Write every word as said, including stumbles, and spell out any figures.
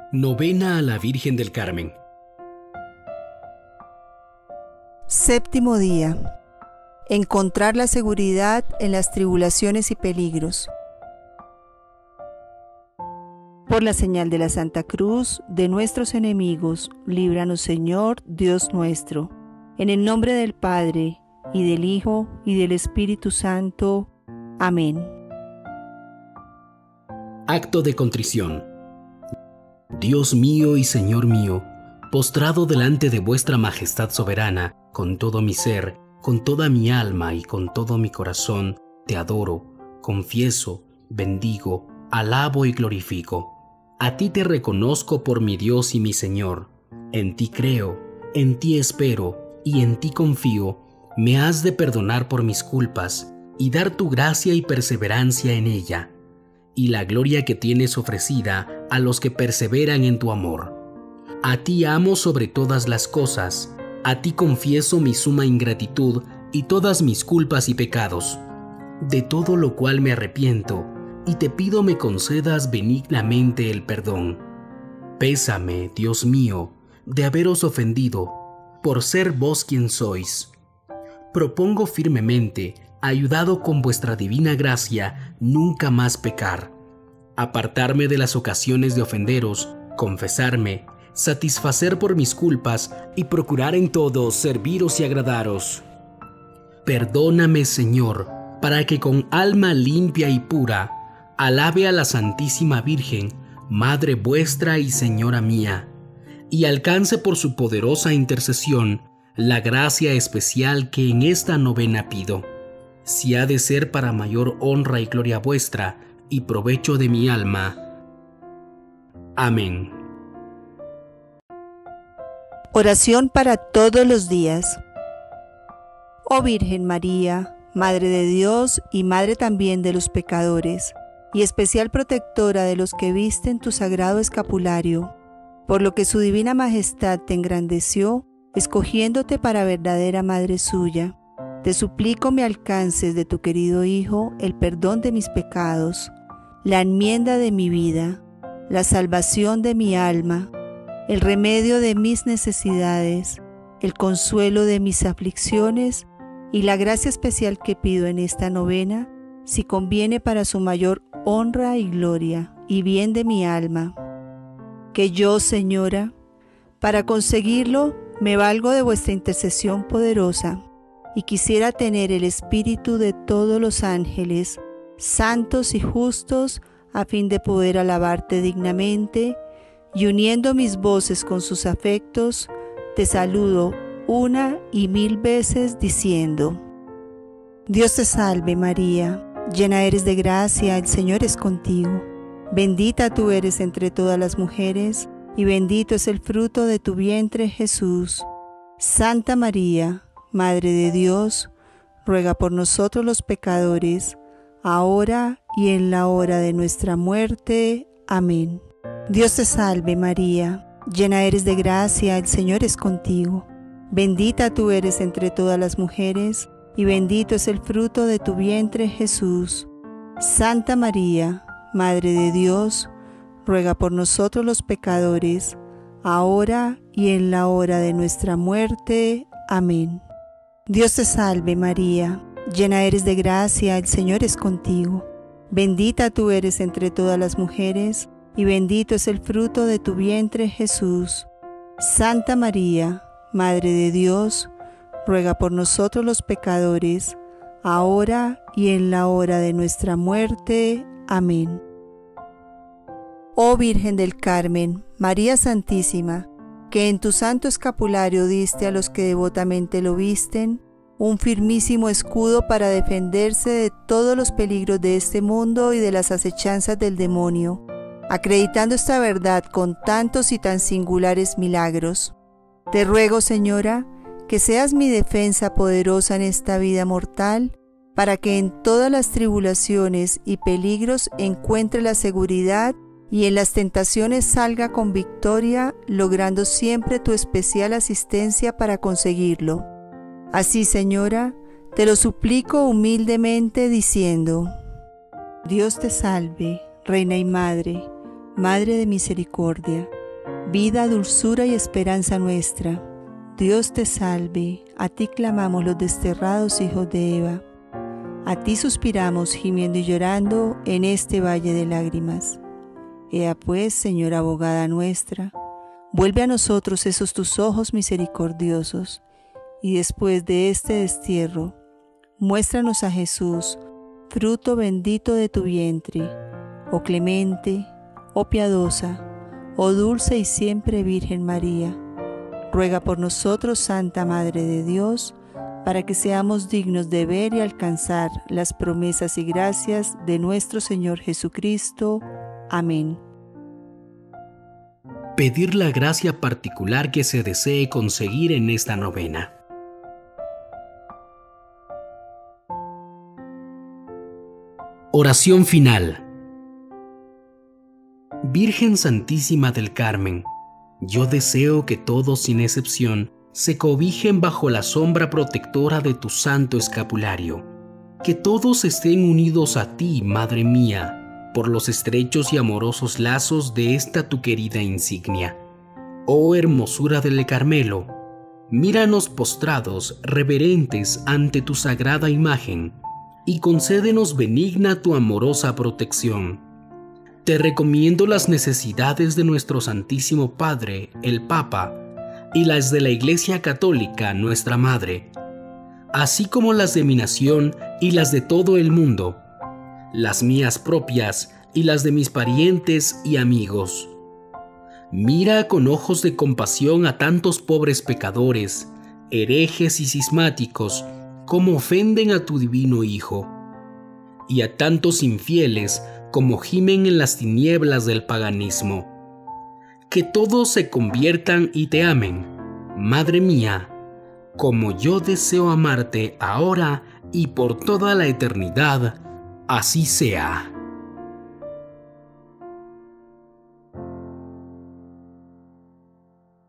Novena a la Virgen del Carmen. Séptimo día. Encontrar la seguridad en las tribulaciones y peligros. Por la señal de la Santa Cruz de nuestros enemigos, líbranos, Señor, Dios nuestro. En el nombre del Padre, y del Hijo, y del Espíritu Santo. Amén. Acto de contrición. Dios mío y Señor mío, postrado delante de vuestra majestad soberana, con todo mi ser, con toda mi alma y con todo mi corazón, te adoro, confieso, bendigo, alabo y glorifico. A ti te reconozco por mi Dios y mi Señor. En ti creo, en ti espero y en ti confío. Me has de perdonar por mis culpas y dar tu gracia y perseverancia en ella, y la gloria que tienes ofrecida a los que perseveran en tu amor. A ti amo sobre todas las cosas, a ti confieso mi suma ingratitud y todas mis culpas y pecados, de todo lo cual me arrepiento, y te pido me concedas benignamente el perdón. Pésame, Dios mío, de haberos ofendido, por ser vos quien sois. Propongo firmemente, ayudado con vuestra divina gracia, nunca más pecar, apartarme de las ocasiones de ofenderos, confesarme, satisfacer por mis culpas y procurar en todo serviros y agradaros. Perdóname, Señor, para que con alma limpia y pura alabe a la Santísima Virgen, Madre vuestra y Señora mía, y alcance por su poderosa intercesión la gracia especial que en esta novena pido, si ha de ser para mayor honra y gloria vuestra y provecho de mi alma. Amén. Oración para todos los días. Oh Virgen María, Madre de Dios y Madre también de los pecadores, y especial protectora de los que visten tu sagrado escapulario, por lo que su divina majestad te engrandeció, escogiéndote para verdadera Madre suya, te suplico me alcances de tu querido Hijo el perdón de mis pecados, la enmienda de mi vida, la salvación de mi alma, el remedio de mis necesidades, el consuelo de mis aflicciones y la gracia especial que pido en esta novena, si conviene para su mayor honra y gloria y bien de mi alma. Que yo, Señora, para conseguirlo, me valgo de vuestra intercesión poderosa y quisiera tener el espíritu de todos los ángeles, santos y justos, a fin de poder alabarte dignamente, y uniendo mis voces con sus afectos, te saludo una y mil veces diciendo: Dios te salve María, llena eres de gracia, el Señor es contigo. Bendita tú eres entre todas las mujeres, y bendito es el fruto de tu vientre Jesús. Santa María, Madre de Dios, ruega por nosotros los pecadores, ahora y en la hora de nuestra muerte. Amén. Dios te salve María, llena eres de gracia, el Señor es contigo. Bendita tú eres entre todas las mujeres, y bendito es el fruto de tu vientre Jesús. Santa María, Madre de Dios, ruega por nosotros los pecadores, ahora y en la hora de nuestra muerte. Amén. Dios te salve María, llena eres de gracia, el Señor es contigo. Bendita tú eres entre todas las mujeres, y bendito es el fruto de tu vientre Jesús. Santa María, Madre de Dios, ruega por nosotros los pecadores, ahora y en la hora de nuestra muerte. Amén. Oh Virgen del Carmen, María Santísima, que en tu santo escapulario diste a los que devotamente lo visten un firmísimo escudo para defenderse de todos los peligros de este mundo y de las acechanzas del demonio, acreditando esta verdad con tantos y tan singulares milagros. Te ruego, Señora, que seas mi defensa poderosa en esta vida mortal, para que en todas las tribulaciones y peligros encuentre la seguridad y en las tentaciones salga con victoria, logrando siempre tu especial asistencia para conseguirlo. Así, Señora, te lo suplico humildemente diciendo: Dios te salve, Reina y Madre, Madre de misericordia, vida, dulzura y esperanza nuestra. Dios te salve, a ti clamamos los desterrados hijos de Eva. A ti suspiramos gimiendo y llorando en este valle de lágrimas. Ea pues, Señora abogada nuestra, vuelve a nosotros esos tus ojos misericordiosos, y después de este destierro, muéstranos a Jesús, fruto bendito de tu vientre, oh clemente, oh piadosa, oh dulce y siempre Virgen María. Ruega por nosotros, Santa Madre de Dios, para que seamos dignos de ver y alcanzar las promesas y gracias de nuestro Señor Jesucristo. Amén. Pedir la gracia particular que se desee conseguir en esta novena. Oración final. Virgen Santísima del Carmen, yo deseo que todos sin excepción se cobijen bajo la sombra protectora de tu santo escapulario, que todos estén unidos a ti, Madre mía, por los estrechos y amorosos lazos de esta tu querida insignia. Oh hermosura del Carmelo, míranos postrados, reverentes ante tu sagrada imagen, y concédenos benigna tu amorosa protección. Te recomiendo las necesidades de nuestro Santísimo Padre, el Papa, y las de la Iglesia Católica, nuestra Madre, así como las de mi nación y las de todo el mundo, las mías propias y las de mis parientes y amigos. Mira con ojos de compasión a tantos pobres pecadores, herejes y cismáticos, como ofenden a tu divino Hijo, y a tantos infieles como gimen en las tinieblas del paganismo. Que todos se conviertan y te amen, Madre mía, como yo deseo amarte ahora y por toda la eternidad, así sea.